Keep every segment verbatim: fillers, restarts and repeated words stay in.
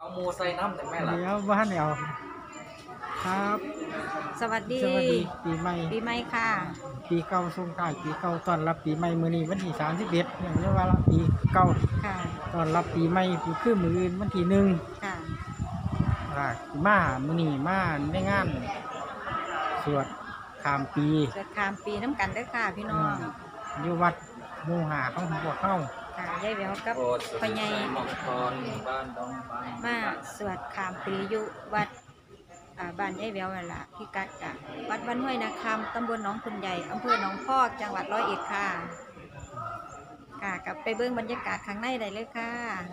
เอาหมูใส่น้ำได้ไหมล่ะเดี๋ยวบ้านเดียวครับสวัสดีสวัสดีปีใหม่ปีใหม่ค่ะปีเก่าส่งท้ายปีเก่าต้อนรับปีใหม่มื้อนี้วันที่สามสิบเอ็ดอย่างนี้ว่าละปีเก่าค่ะต้อนรับปีใหม่ปีคือมื้ออื่นวันที่หนึ่งค่ะอ่ามามื้อนี้มาในงานสวดข้ามปีสวดข้ามปีน้ำกันเด้อค่ะพี่น้องอยู่วัดหมู่หาของพวกเฮาค่ะยายแหววกับโปรดพ่อใหญ่มังกรบ้านดงบ้านมาสวดข้ามปีอยู่วัดอ่าบ้านยายแหววนั่นล่ะพี่กัดกะวัดบ้านห้วยนาคำตำบลหนองคุณใหญ่อำเภอหนองพอกจังหวัดร้อยเอ็ดค่ะค่ะกลับไปเบิ่งบรรยากาศข้างในได้เลยค่ะ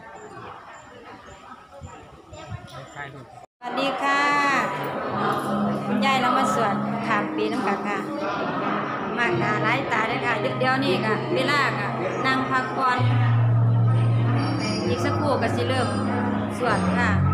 ใช่ลูกสวัสดีค่ะ คุณยายเรามาสวดข้ามปีน้ำกันค่ะ มากหน้าหลายตาเลยค่ะเดี๋ยวนี้ก็เวลาก็นั่งพักผ่อนอีกสักครู่ก็สิเริ่มสวดค่ะ